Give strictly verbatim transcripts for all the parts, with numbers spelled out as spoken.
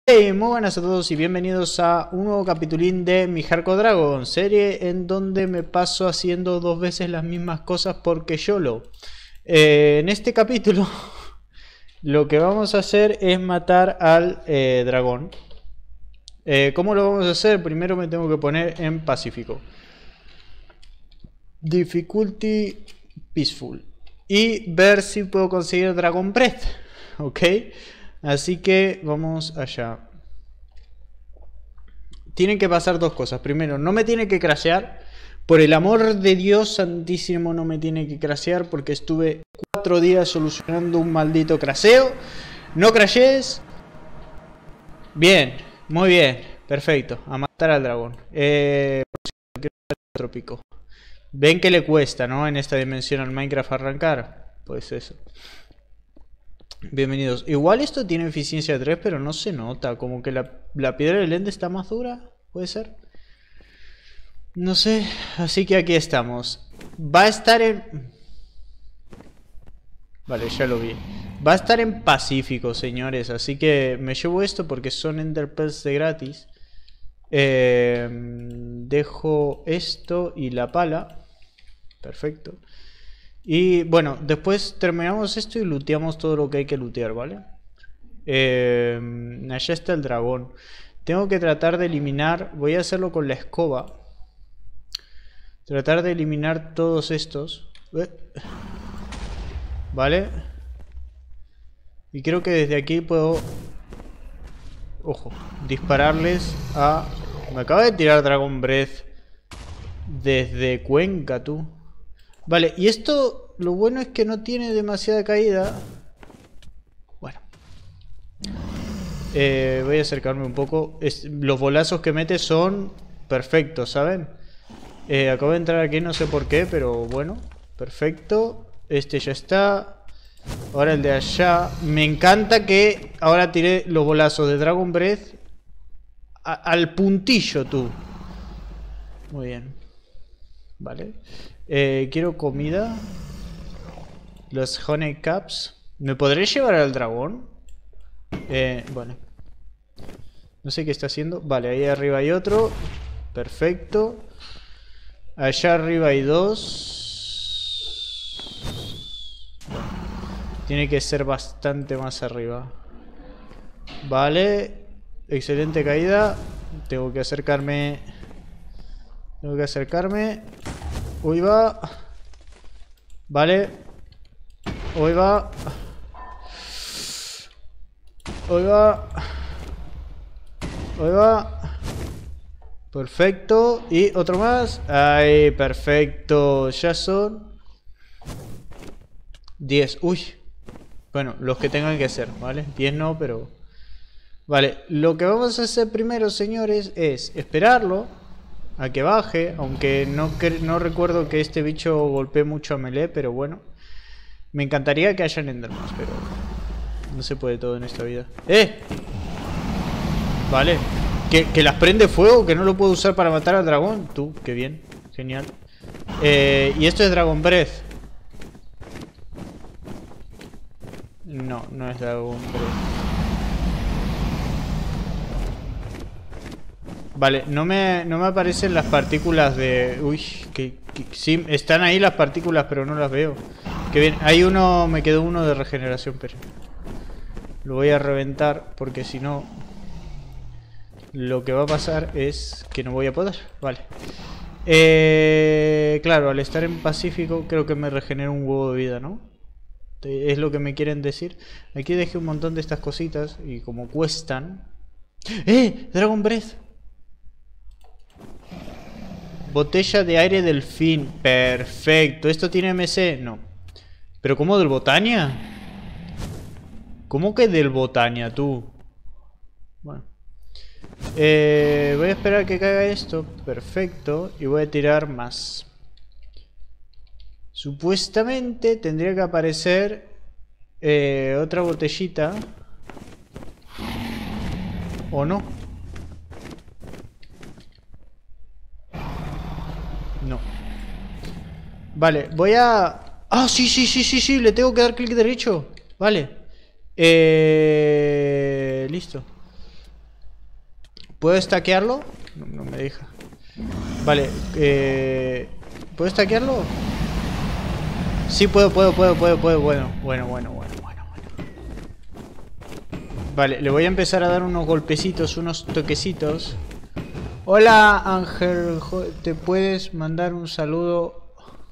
Hey, muy buenas a todos y bienvenidos a un nuevo capitulín de Mi Hardcore Dragon, serie en donde me paso haciendo dos veces las mismas cosas porque YOLO. Eh, en este capítulo lo que vamos a hacer es matar al eh, dragón. Eh, ¿Cómo lo vamos a hacer? Primero me tengo que poner en pacífico. Difficulty Peaceful. Y ver si puedo conseguir Dragon Breath. Ok. Así que vamos allá. Tienen que pasar dos cosas. Primero, no me tiene que crashear. Por el amor de Dios santísimo, no me tiene que crashear porque estuve cuatro días solucionando un maldito craseo. No crashees. Bien, muy bien, perfecto. A matar al dragón. Eh, otro pico. Ven que le cuesta, ¿no? En esta dimensión al Minecraft arrancar. Pues eso. Bienvenidos. Igual esto tiene eficiencia tres, pero no se nota. Como que la, la piedra del ende está más dura. ¿Puede ser? No sé. Así que aquí estamos. Va a estar en... Vale, ya lo vi. Va a estar en pacífico, señores. Así que me llevo esto porque son Ender Pearls de gratis. Eh, dejo esto y la pala. Perfecto. Y bueno, después terminamos esto y looteamos todo lo que hay que lootear, ¿vale? Eh, allá está el dragón. Tengo que tratar de eliminar... Voy a hacerlo con la escoba. Tratar de eliminar todos estos. ¿Vale? Y creo que desde aquí puedo... Ojo, dispararles a... Me acaba de tirar Dragon Breath desde Cuenca, tú. Vale, y esto, lo bueno es que no tiene demasiada caída. Bueno. Eh, voy a acercarme un poco. Es, los bolazos que mete son perfectos, ¿saben? Eh, acabo de entrar aquí, no sé por qué, pero bueno. Perfecto. Este ya está. Ahora el de allá. Me encanta que ahora tiré los bolazos de Dragon Breath a, al puntillo, tú. Muy bien. Vale. Eh, quiero comida. Los honey caps. ¿Me podré llevar al dragón? Eh, bueno. No sé qué está haciendo. Vale, ahí arriba hay otro. Perfecto. Allá arriba hay dos. Bueno, tiene que ser bastante más arriba. Vale. Excelente caída. Tengo que acercarme. Tengo que acercarme. Uy, va. Vale. Uy, va. Uy, va. Uy, va. Perfecto. Y otro más. Ahí, perfecto. Ya son diez. Uy. Bueno, los que tengan que hacer, ¿vale? diez no, pero... Vale, lo que vamos a hacer primero, señores, es esperarlo a que baje, aunque no, no recuerdo que este bicho golpee mucho a melee, pero bueno. Me encantaría que hayan endermans, pero no se puede todo en esta vida. ¡Eh! Vale. ¿Que, que las prende fuego, que no lo puedo usar para matar al dragón. Tú, qué bien, genial. Eh, y esto es Dragon Breath. No, no es Dragon Breath. Vale, no me, no me aparecen las partículas de... Uy, que, que... Sí, están ahí las partículas, pero no las veo. Qué bien, hay uno... Me quedó uno de regeneración, pero... Lo voy a reventar, porque si no... Lo que va a pasar es que no voy a poder. Vale. Eh, claro, al estar en Pacífico, creo que me regenera un huevo de vida, ¿no? Es lo que me quieren decir. Aquí dejé un montón de estas cositas, y como cuestan... ¡Eh! ¡Dragon Breath! Botella de aire delfín. Perfecto. ¿Esto tiene M C? No. ¿Pero cómo del Botania? ¿Cómo que del Botania, tú? Bueno. Eh, voy a esperar a que caiga esto. Perfecto. Y voy a tirar más. Supuestamente tendría que aparecer eh, otra botellita. ¿O no? No. Vale, voy a... Ah, sí, sí, sí, sí, sí, le tengo que dar clic derecho. Vale. Eh... Listo. ¿Puedo stackearlo? No, no me deja. Vale, eh... ¿puedo stackearlo? Sí, puedo, puedo, puedo, puedo, puedo. Bueno, bueno, bueno, bueno, bueno, bueno. Vale, le voy a empezar a dar unos golpecitos, unos toquecitos. Hola, Ángel. ¿Te puedes mandar un saludo?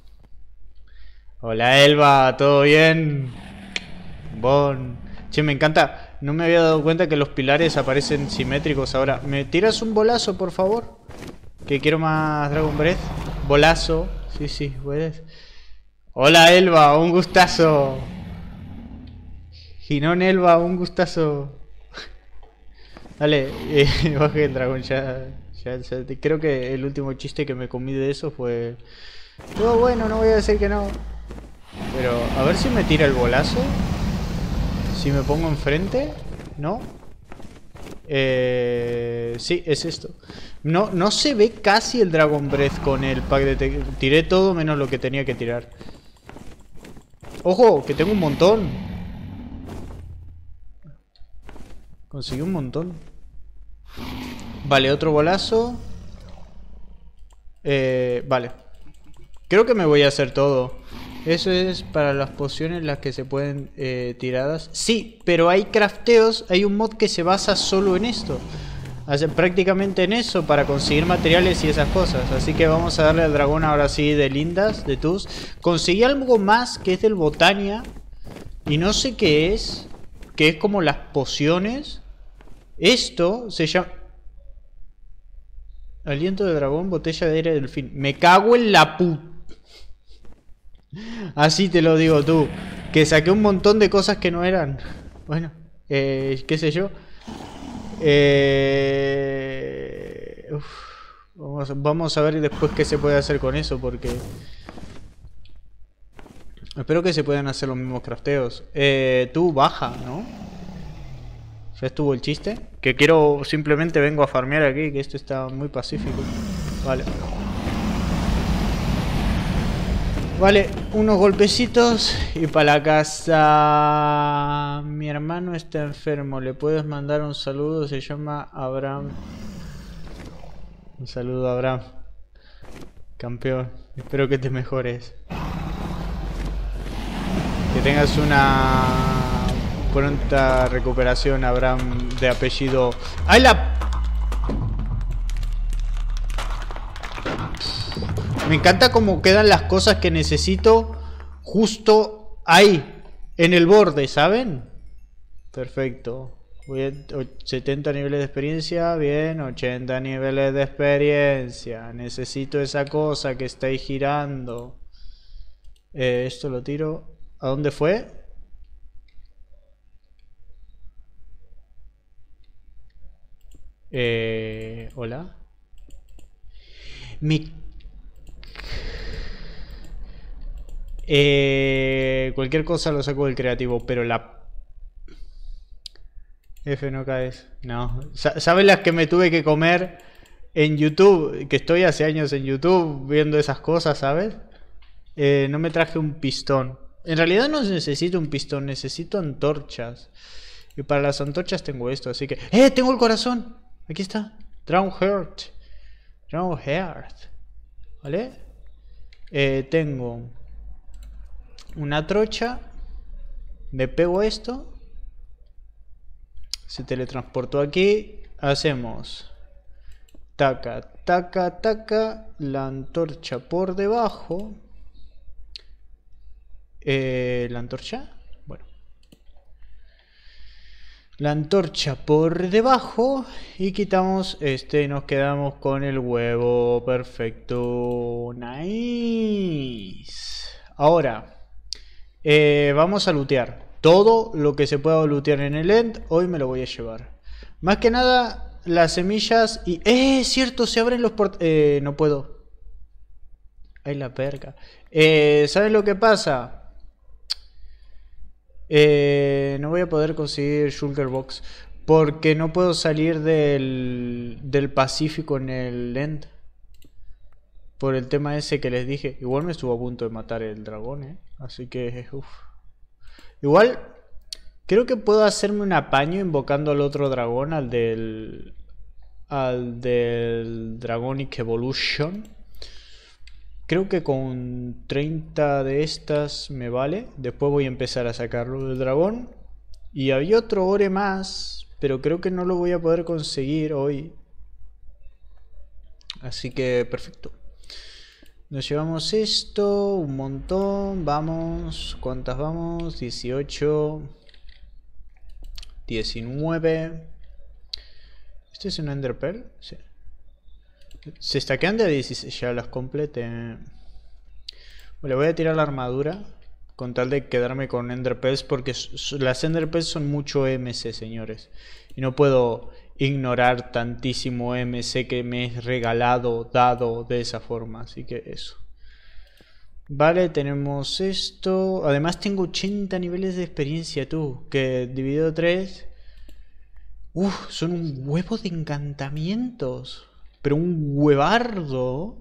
Hola, Elba. ¿Todo bien? Bon. Che, me encanta. No me había dado cuenta que los pilares aparecen simétricos ahora. ¿Me tiras un bolazo, por favor? Que quiero más Dragon Breath. Bolazo. Sí, sí, puedes. Hola, Elba. Un gustazo. Ginón Elba. Un gustazo. Dale, eh, baje el dragón. Ya, ya, ya. Creo que el último chiste que me comí de eso fue... Todo bueno, no voy a decir que no. Pero, a ver si me tira el bolazo. Si me pongo enfrente, ¿no? Eh, sí, es esto. No, no se ve casi el Dragon Breath con el pack de... Tiré todo menos lo que tenía que tirar. ¡Ojo! Que tengo un montón. Conseguí un montón. Vale, otro bolazo. Eh, vale. Creo que me voy a hacer todo. Eso es para las pociones las que se pueden eh, tiradas. Sí, pero hay crafteos, hay un mod que se basa solo en esto. Hace prácticamente en eso para conseguir materiales y esas cosas. Así que vamos a darle al dragón ahora sí de Lindas, de Tus. Conseguí algo más que es del Botania. Y no sé qué es. Que es como las pociones. Esto se llama... Aliento de dragón, botella de aire de delfín. Me cago en la puta. Así te lo digo tú. Que saqué un montón de cosas que no eran. Bueno, eh, qué sé yo. Eh... Uf. Vamos, vamos a ver después qué se puede hacer con eso. Porque... Espero que se puedan hacer los mismos crafteos. Eh, tú baja, ¿no? ¿Ya estuvo el chiste? Que quiero... Simplemente vengo a farmear aquí. Que esto está muy pacífico. Vale. Vale, unos golpecitos y para la casa. Mi hermano está enfermo, ¿le puedes mandar un saludo? Se llama Abraham. Un saludo, Abraham. Campeón, espero que te mejores. Que tengas una pronta recuperación, Abraham, de apellido... ¡Ay, la... Me encanta cómo quedan las cosas que necesito justo ahí, en el borde, ¿saben? Perfecto. Voy a setenta niveles de experiencia, bien, ochenta niveles de experiencia. Necesito esa cosa que está ahí girando. Eh, esto lo tiro. ¿A dónde fue? Eh, Hola. Mi... Eh, cualquier cosa lo saco del creativo, pero la... F no caes. No. ¿Sabes las que me tuve que comer en YouTube? Que estoy hace años en YouTube viendo esas cosas, ¿sabes? Eh, no me traje un pistón. En realidad no necesito un pistón, necesito antorchas. Y para las antorchas tengo esto, así que... ¡Eh! Tengo el corazón. Aquí está. Drown Heart. Drown Heart. ¿Vale? Eh, tengo... una trocha. Le pego esto. Se teletransportó aquí. Hacemos taca, taca, taca. La antorcha por debajo. Eh, ¿La antorcha? Bueno. La antorcha por debajo. Y quitamos este y nos quedamos con el huevo. Perfecto. Nice. Ahora. Eh, vamos a lootear. Todo lo que se pueda lootear en el end, hoy me lo voy a llevar. Más que nada, las semillas y... ¡Eh! Es cierto, se abren los port... Eh, no puedo. Ay, la perca. Eh, ¿Saben lo que pasa? Eh, no voy a poder conseguir Shulker Box. Porque no puedo salir del, del Pacífico en el end. Por el tema ese que les dije. Igual me estuvo a punto de matar el dragón, ¿eh? Así que... Uf. Igual, creo que puedo hacerme un apaño invocando al otro dragón, al del... al del Dragonic Evolution. Creo que con treinta de estas me vale. Después voy a empezar a sacarlo del dragón. Y había otro ore más, pero creo que no lo voy a poder conseguir hoy. Así que perfecto. Nos llevamos esto, un montón. Vamos, ¿cuántas vamos? dieciocho, diecinueve. ¿Este es un Ender Pearl? Sí. Se stackean de a dieciséis, ya las complete. Bueno, le voy a tirar la armadura con tal de quedarme con Ender Pearls, porque las Ender Pearls son mucho M C, señores. Y no puedo ignorar tantísimo M C que me es regalado, dado de esa forma. Así que eso. Vale, tenemos esto. Además tengo ochenta niveles de experiencia, tú. Que dividido tres... Uf, son un huevo de encantamientos. Pero un huevardo.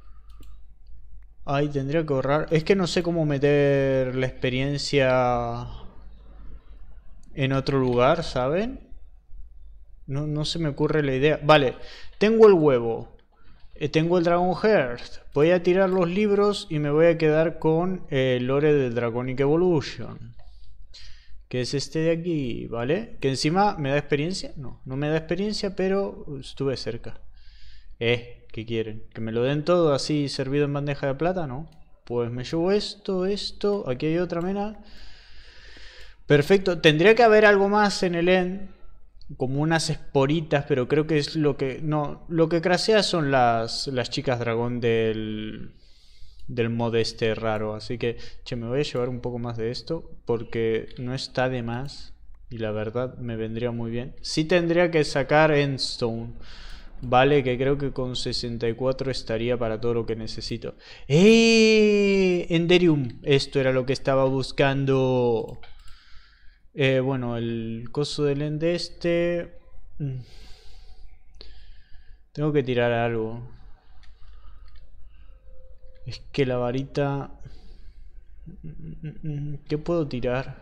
Ay, tendría que ahorrar. Es que no sé cómo meter la experiencia en otro lugar, ¿saben? No, no se me ocurre la idea. Vale, tengo el huevo. Eh, tengo el Dragon Heart. Voy a tirar los libros y me voy a quedar con el lore del Dragonic Evolution. Que es este de aquí, ¿vale? Que encima me da experiencia. No, no me da experiencia, pero estuve cerca. Eh, ¿qué quieren? ¿Que me lo den todo así servido en bandeja de plata? No. Pues me llevo esto, esto. Aquí hay otra mena. Perfecto. Tendría que haber algo más en el end. Como unas esporitas, pero creo que es lo que... No, lo que crasea son las, las chicas dragón del... Del mod este raro. Así que, che, me voy a llevar un poco más de esto. Porque no está de más. Y la verdad me vendría muy bien. Sí tendría que sacar Endstone. Vale, que creo que con sesenta y cuatro estaría para todo lo que necesito. ¡Eh! Enderium. Esto era lo que estaba buscando. Eh, bueno, el coso del end este. Tengo que tirar algo. Es que la varita... ¿Qué puedo tirar?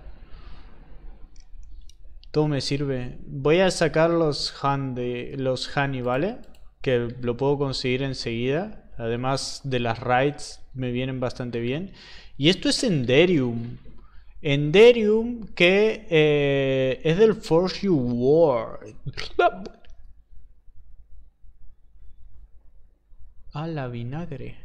Todo me sirve. Voy a sacar los honey, los honey, ¿vale? Que lo puedo conseguir enseguida. Además de las raids me vienen bastante bien. Y esto es Enderium. Enderium que eh, es del Force You War. A la vinagre.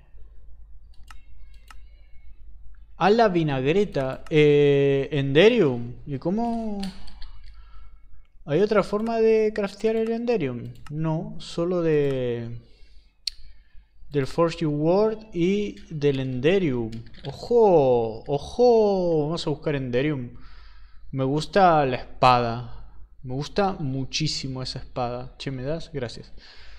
A la vinagreta. Eh, Enderium. ¿Y cómo...? ¿Hay otra forma de craftear el Enderium? No, solo de... Del Force You Word y del Enderium. ¡Ojo! ¡Ojo! Vamos a buscar Enderium. Me gusta la espada. Me gusta muchísimo esa espada. Che, ¿me das? Gracias.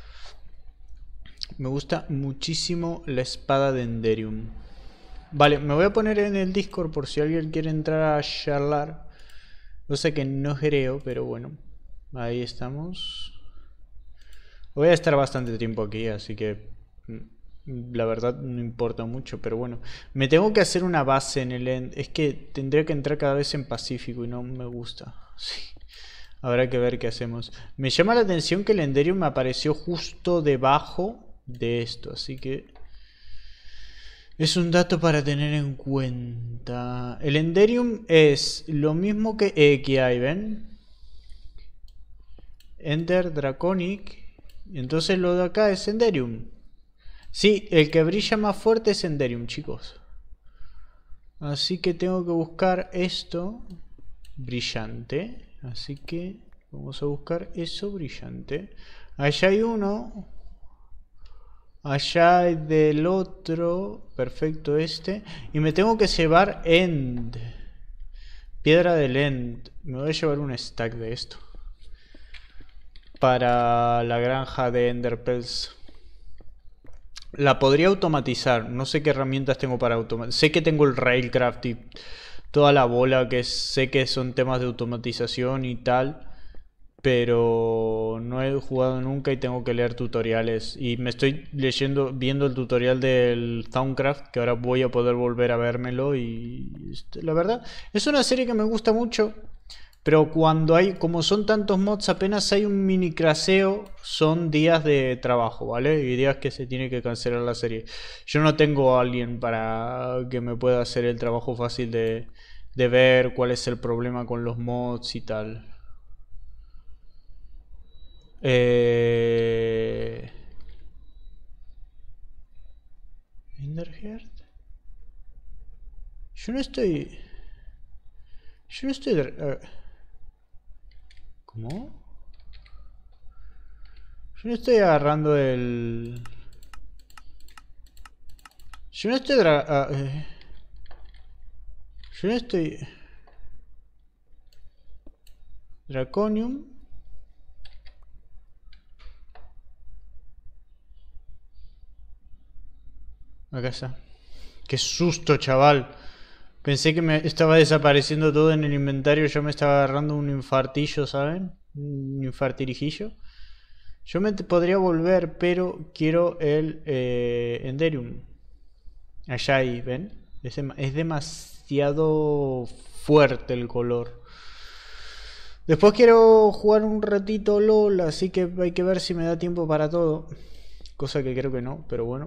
Me gusta muchísimo la espada de Enderium. Vale, me voy a poner en el Discord por si alguien quiere entrar a charlar. Cosa que no creo, pero bueno. Ahí estamos. Voy a estar bastante tiempo aquí, así que... La verdad no importa mucho, pero bueno. Me tengo que hacer una base en el end. Es que tendría que entrar cada vez en Pacífico y no me gusta. Sí. Habrá que ver qué hacemos. Me llama la atención que el Enderium me apareció justo debajo de esto, así que... Es un dato para tener en cuenta. El Enderium es lo mismo que eh, que hay, ¿ven? Ender Draconic. Entonces lo de acá es Enderium. Sí, el que brilla más fuerte es Enderium, chicos. Así que tengo que buscar esto brillante. Así que vamos a buscar eso brillante. Allá hay uno. Allá hay del otro. Perfecto, este. Y me tengo que llevar End. Piedra del End. Me voy a llevar un stack de esto. Para la granja de Ender Pearls. La podría automatizar. No sé qué herramientas tengo para automatizar. Sé que tengo el Railcraft y toda la bola. Que sé que son temas de automatización y tal. Pero no he jugado nunca y tengo que leer tutoriales. Y me estoy leyendo, viendo el tutorial del Thaumcraft, que ahora voy a poder volver a vérmelo. Y la verdad, es una serie que me gusta mucho. Pero cuando hay, como son tantos mods, apenas hay un mini craseo, son días de trabajo, ¿vale? Y días que se tiene que cancelar la serie. Yo no tengo a alguien para que me pueda hacer el trabajo fácil de, de ver cuál es el problema con los mods y tal. Eh... Enderheart. Yo no estoy... Yo no estoy... Uh... ¿Cómo? Yo no estoy agarrando el... Yo no estoy... Dra... Uh, eh... Yo no estoy... Draconium. Acá está. Qué susto, chaval. Pensé que me estaba desapareciendo todo en el inventario. Yo me estaba agarrando un infartillo, ¿saben? Un infartirijillo. Yo me podría volver, pero quiero el eh, Enderium. Allá ahí, ¿ven? Es, dem es demasiado fuerte el color. Después quiero jugar un ratito LOL, así que hay que ver si me da tiempo para todo. Cosa que creo que no, pero bueno.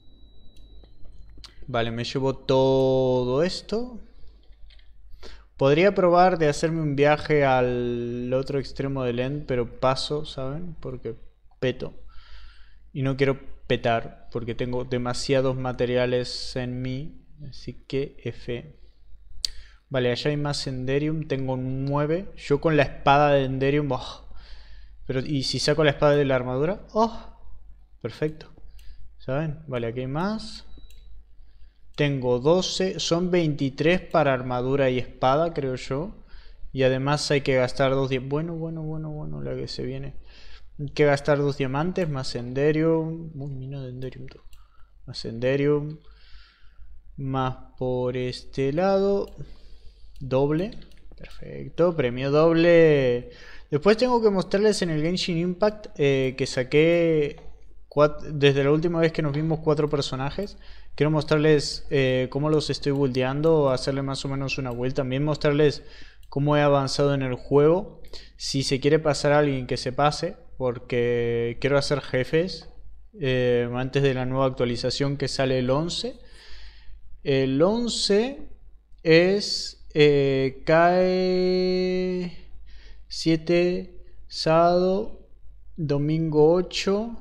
Vale, me llevo todo esto. Podría probar de hacerme un viaje al otro extremo del End, pero paso, ¿saben? Porque peto. Y no quiero petar, porque tengo demasiados materiales en mí. Así que F. Vale, allá hay más Enderium. Tengo nueve. Yo con la espada de Enderium... Oh. Pero, ¿y si saco la espada de la armadura? ¡Oh! Perfecto. ¿Saben? Vale, aquí hay más. Tengo doce, son veintitrés para armadura y espada, creo yo. Y además hay que gastar dos diamantes. Bueno, bueno, bueno, bueno, la que se viene. Hay que gastar dos diamantes, más Enderium. Uy, mina de Enderium. Más Enderium. Más por este lado. Doble. Perfecto, premio doble. Después tengo que mostrarles en el Genshin Impact eh, que saqué... Desde la última vez que nos vimos cuatro personajes. Quiero mostrarles eh, cómo los estoy buildeando, hacerle más o menos una vuelta. También mostrarles cómo he avanzado en el juego. Si se quiere pasar a alguien, que se pase, porque quiero hacer jefes eh, antes de la nueva actualización que sale el once. El once es eh, cae siete, sábado, domingo ocho,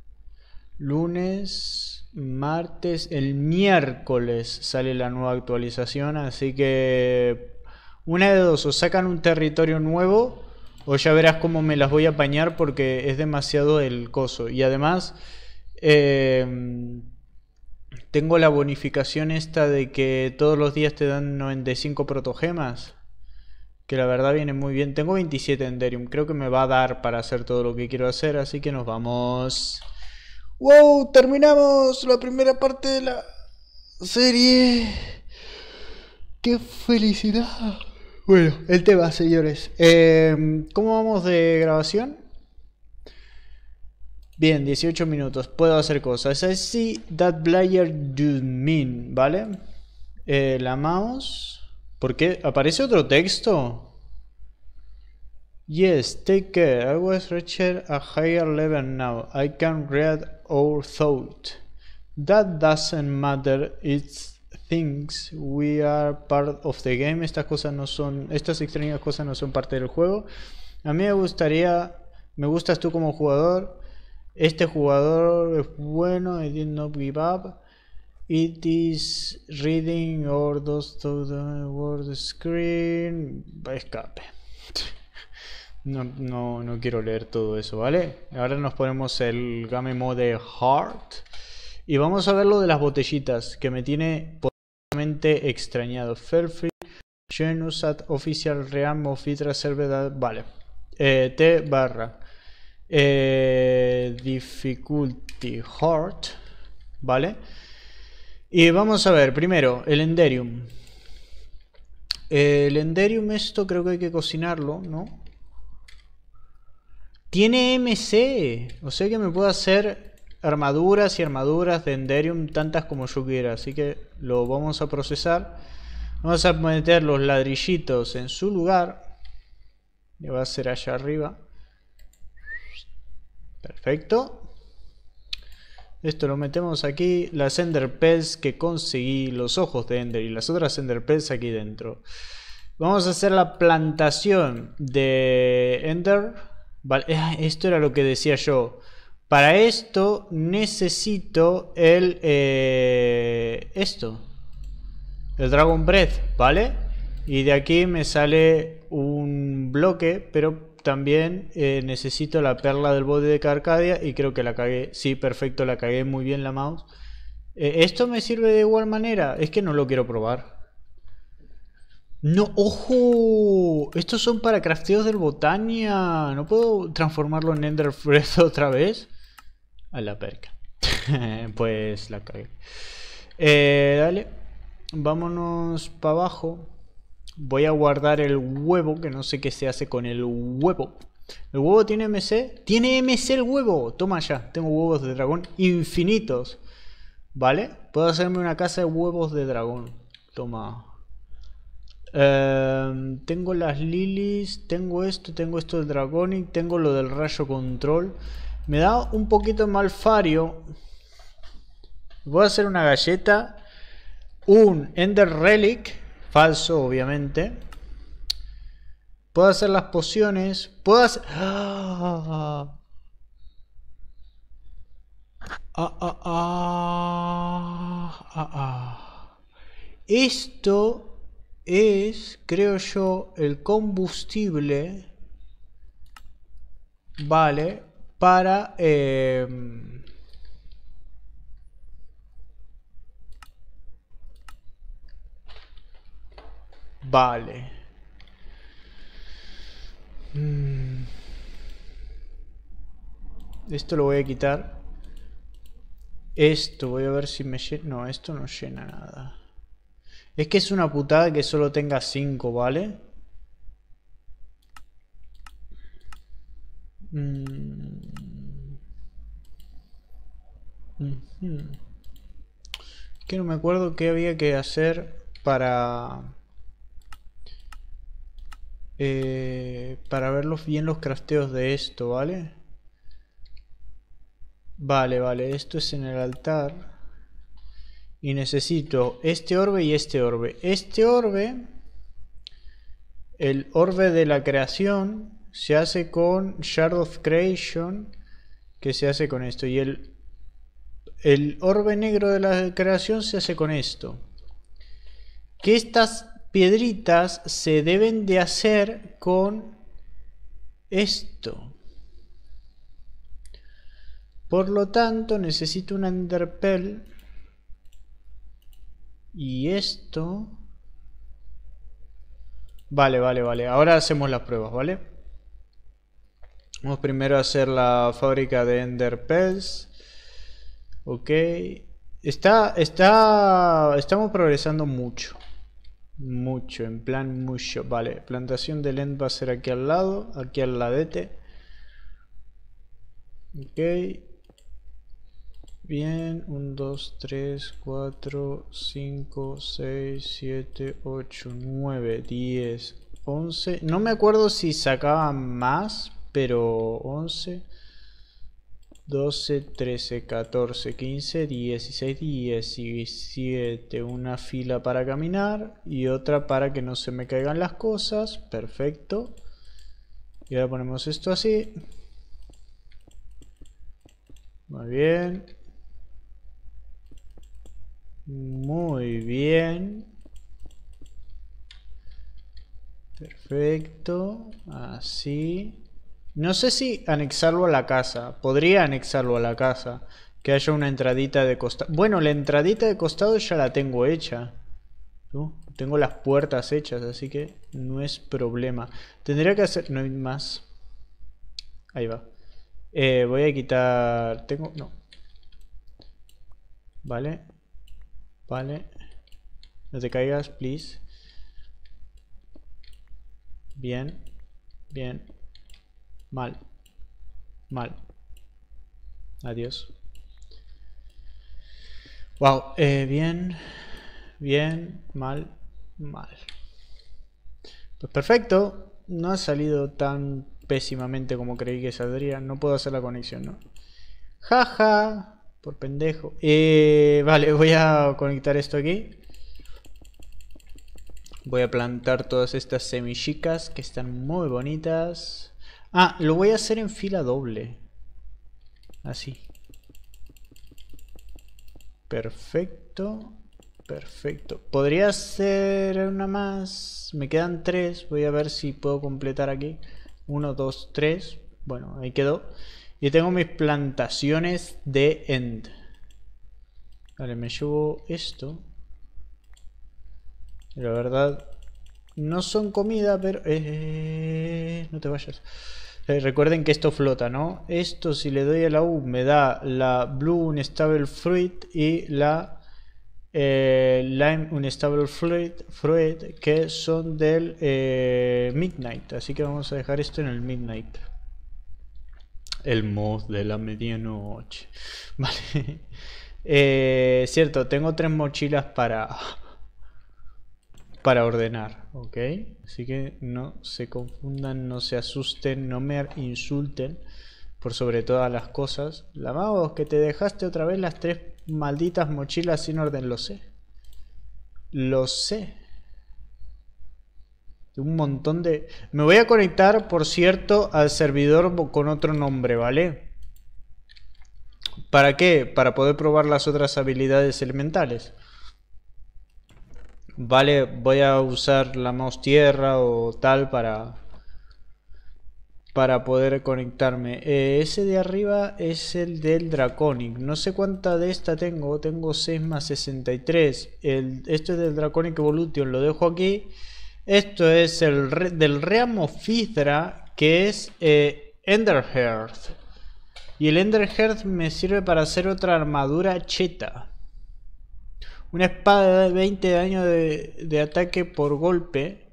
lunes, martes, el miércoles sale la nueva actualización, así que una de dos, o sacan un territorio nuevo o ya verás cómo me las voy a apañar porque es demasiado el coso. Y además eh, tengo la bonificación esta de que todos los días te dan noventa y cinco protogemas, que la verdad viene muy bien. Tengo veintisiete Enderium, creo que me va a dar para hacer todo lo que quiero hacer, así que nos vamos. ¡Wow! Terminamos la primera parte de la serie. ¡Qué felicidad! Bueno, el tema, señores. Eh, ¿Cómo vamos de grabación? Bien, dieciocho minutos. Puedo hacer cosas. I see that player do mean, ¿vale? Eh, la mouse. ¿Por qué? ¿Aparece otro texto? Yes, take care. I was reaching a higher level now. I can read our thought. That doesn't matter. It's things. We are part of the game. Estas cosas no son, estas extrañas cosas no son parte del juego. A mí me gustaría, me gustas tú como jugador. Este jugador es bueno. I did not give up. It is reading or those to the word screen. Escape. No, no, no quiero leer todo eso, ¿vale? Ahora nos ponemos el game mode Heart. Y vamos a ver lo de las botellitas, que me tiene potencialmente extrañado. Fairfield, Genus at Official Realm of Itra Server. Vale. Eh, T barra. Eh, difficulty Heart. Vale. Y vamos a ver, primero, el Enderium. El Enderium, esto creo que hay que cocinarlo, ¿no? Tiene M C, o sea que me puedo hacer armaduras y armaduras de Enderium tantas como yo quiera. Así que lo vamos a procesar. Vamos a meter los ladrillitos en su lugar. Y va a ser allá arriba. Perfecto. Esto lo metemos aquí. Las Ender Pearls que conseguí. Los ojos de Ender y las otras Ender Pearls aquí dentro. Vamos a hacer la plantación de Ender. Vale, esto era lo que decía yo. Para esto necesito el... Eh, esto. El Dragon Breath, ¿vale? Y de aquí me sale un bloque, pero también eh, necesito la perla del bode de Carcadia y creo que la cagué. Sí, perfecto, la cagué muy bien la mouse. Eh, ¿Esto me sirve de igual manera? Es que no lo quiero probar. No, ojo, estos son para crafteos del Botania. ¿No puedo transformarlo en Ender Breath otra vez? A la perca. Pues la cagué. Eh, dale. Vámonos para abajo. Voy a guardar el huevo, que no sé qué se hace con el huevo. ¿El huevo tiene M C? ¡Tiene M C el huevo! Toma ya, tengo huevos de dragón infinitos. ¿Vale? Puedo hacerme una casa de huevos de dragón. Toma. Eh, tengo las lilies, tengo esto, tengo esto del dragonic, tengo lo del rayo control. Me da un poquito malfario. Voy a hacer una galleta. Un Ender Relic. Falso, obviamente. Puedo hacer las pociones. Puedo hacer... ¡Ah! Ah, ah, ah, ah, ah. Esto es, creo yo, el combustible. Vale. Para... Eh, Vale. Mm. Esto lo voy a quitar. Esto, voy a ver si me llena... No, esto no llena nada. Es que es una putada que solo tenga cinco, ¿vale? Mm. Mm-hmm. Que no me acuerdo qué había que hacer para... Eh, para ver los, bien los crafteos de esto, ¿vale? Vale, vale, esto es en el altar. Y necesito este orbe y este orbe. Este orbe, el orbe de la creación, se hace con Shard of Creation, que se hace con esto. Y el, el orbe negro de la creación se hace con esto. Que estas piedritas se deben de hacer con esto. Por lo tanto, necesito una Ender Pearl. Y esto... Vale, vale, vale. Ahora hacemos las pruebas, ¿vale? Vamos primero a hacer la fábrica de Ender Pearls. Ok. Está, está... Estamos progresando mucho. Mucho, en plan mucho. Vale, plantación del End va a ser aquí al lado. Aquí al ladete. Ok. Bien, uno, dos, tres, cuatro, cinco, seis, siete, ocho, nueve, diez, once. No me acuerdo si sacaba más, pero once, doce, trece, catorce, quince, dieciséis, diecisiete. Una fila para caminar y otra para que no se me caigan las cosas. Perfecto. Y ahora ponemos esto así. Muy bien. Muy bien. Perfecto. Así. No sé si anexarlo a la casa. Podría anexarlo a la casa. Que haya una entradita de costado. Bueno, la entradita de costado ya la tengo hecha. ¿No? Tengo las puertas hechas, así que no es problema. Tendría que hacer... No hay más. Ahí va. Eh, voy a quitar... Tengo... No. Vale. Vale. No te caigas, please. Bien. Bien. Mal. Mal. Adiós. Wow. Eh, bien. Bien. Mal. Mal. Pues perfecto. no ha salido tan pésimamente como creí que saldría. No puedo hacer la conexión, ¿no? Jaja, por pendejo. Eh, vale, voy a conectar esto aquí. Voy a plantar todas estas semillitas que están muy bonitas. Ah, lo voy a hacer en fila doble. Así. Perfecto. Perfecto. Podría hacer una más. Me quedan tres. Voy a ver si puedo completar aquí. Uno, dos, tres. Bueno, ahí quedó. Y tengo mis plantaciones de end. Vale, me llevo esto. La verdad, no son comida, pero... Eh, no te vayas. Eh, recuerden que esto flota, ¿no? Esto, si le doy a la U, me da la Blue Unstable Fruit y la eh, Lime Unstable Fruit, fruit, que son del eh, Midnight. Así que vamos a dejar esto en el Midnight. El mod de la medianoche. Vale. Eh, cierto, tengo tres mochilas para... para ordenar, ok, así que no se confundan, no se asusten, no me insulten por sobre todas las cosas. Lavagos, que te dejaste otra vez las tres malditas mochilas sin orden, lo sé, lo sé. Un montón de... Me voy a conectar, por cierto, al servidor con otro nombre, ¿vale? ¿Para qué? Para poder probar las otras habilidades elementales. Vale, voy a usar la mouse tierra o tal para para poder conectarme. Eh, ese de arriba es el del Draconic. No sé cuánta de esta tengo. Tengo seis más sesenta y tres. El, esto es del Draconic Evolution. Lo dejo aquí. Esto es el re, del Reamofithra, que es eh, Enderhearth. Y el Enderhearth me sirve para hacer otra armadura cheta. Una espada de veinte daño de, de ataque por golpe.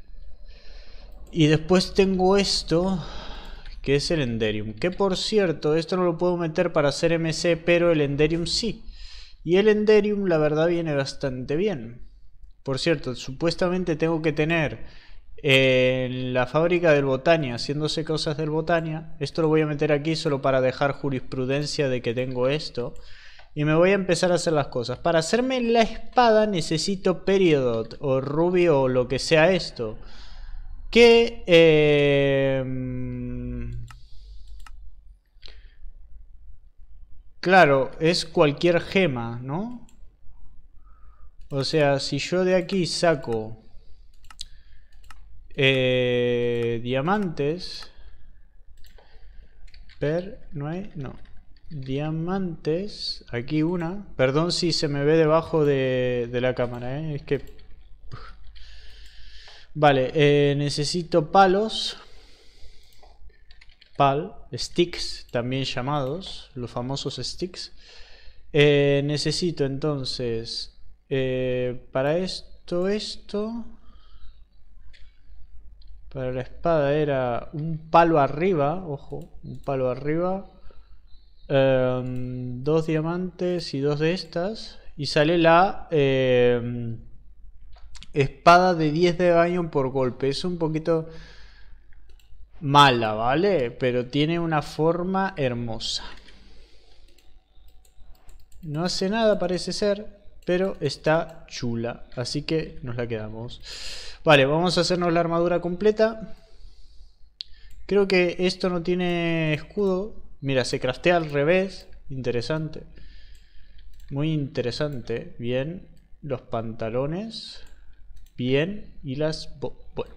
Y después tengo esto, que es el Enderium. Que por cierto, esto no lo puedo meter para hacer M C, pero el Enderium sí. Y el Enderium la verdad viene bastante bien. Por cierto, supuestamente tengo que tener eh, en la fábrica del Botania, haciéndose cosas del Botania. Esto lo voy a meter aquí solo para dejar jurisprudencia de que tengo esto. Y me voy a empezar a hacer las cosas. Para hacerme la espada necesito Peridot o Ruby o lo que sea esto. Que... Eh, claro, es cualquier gema, ¿no? O sea, si yo de aquí saco... Eh, diamantes... Per... No hay... No. Diamantes, aquí una. Perdón si se me ve debajo de, de la cámara, ¿eh? Es que... Vale, eh, necesito palos. Pal, sticks, también llamados, los famosos sticks. Eh, necesito entonces, eh, para esto, esto... Para la espada era un palo arriba, ojo, un palo arriba. Um, dos diamantes y dos de estas. Y sale la eh, espada de diez de daño por golpe. Es un poquito mala, ¿vale? Pero tiene una forma hermosa. No hace nada, parece ser, pero está chula. Así que nos la quedamos. Vale, vamos a hacernos la armadura completa. Creo que esto no tiene escudo. Mira, se craftea al revés. Interesante. Muy interesante. Bien. Los pantalones. Bien. Y las... Bueno.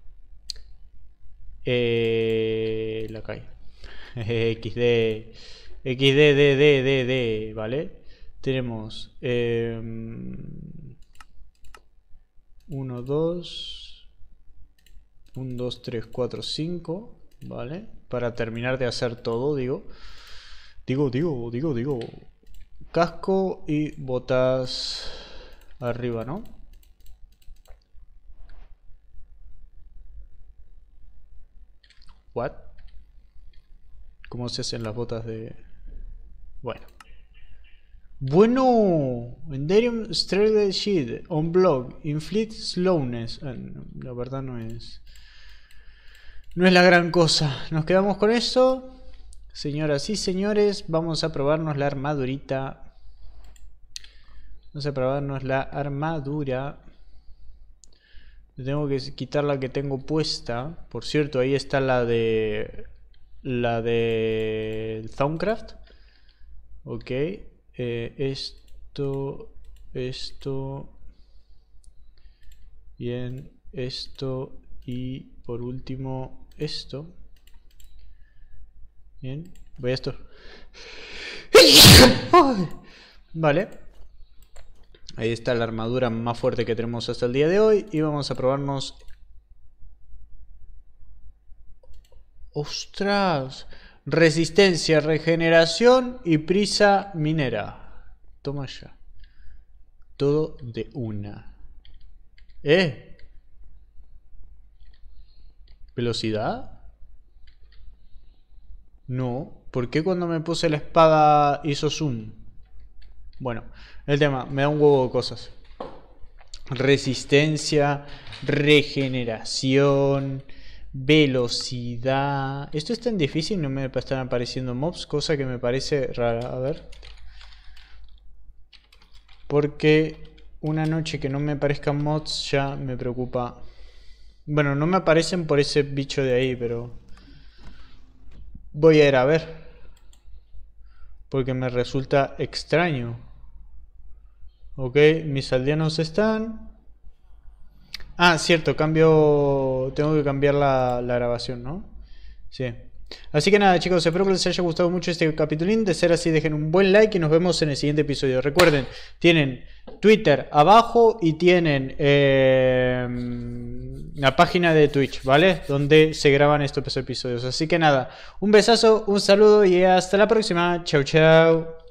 Eh, la cae. X D. X D, D, D, D, D. Vale. Tenemos... Eh, uno, dos... uno, dos, tres, cuatro, cinco. Vale. Para terminar de hacer todo, digo. Digo, digo, digo, digo. Casco y botas arriba, ¿no? What? ¿Cómo se hacen las botas de...? Bueno. Bueno. Enderium Strength Shield. On block. Inflict slowness. Ah, no, la verdad no es... No es la gran cosa. Nos quedamos con esto. Señoras y señores, vamos a probarnos la armadurita. Vamos a probarnos la armadura. Tengo que quitar la que tengo puesta. Por cierto, ahí está la de... La de... Thaumcraft. Ok. Eh, esto... Esto... Bien. Esto. Y por último, esto. Bien. Voy a esto. Vale. Ahí está la armadura más fuerte que tenemos hasta el día de hoy. Y vamos a probarnos... ¡Ostras! Resistencia, regeneración y prisa minera. Toma ya. Todo de una. ¿Eh? ¿Velocidad? No. ¿Por qué cuando me puse la espada hizo zoom? Bueno, el tema, me da un huevo de cosas. Resistencia, regeneración, velocidad. Esto es tan difícil, no me están apareciendo mobs, cosa que me parece rara. A ver. Porque una noche que no me aparezcan mods ya me preocupa. Bueno, no me aparecen por ese bicho de ahí, pero... Voy a ir a ver. Porque me resulta extraño. Ok, mis aldeanos están... Ah, cierto, cambio... Tengo que cambiar la, la grabación, ¿no? Sí. Así que nada, chicos, espero que les haya gustado mucho este capitulín. De ser así, dejen un buen like y nos vemos en el siguiente episodio. Recuerden, tienen Twitter abajo y tienen eh, la página de Twitch, ¿vale? Donde se graban estos episodios. Así que nada, un besazo, un saludo y hasta la próxima. Chau, chau.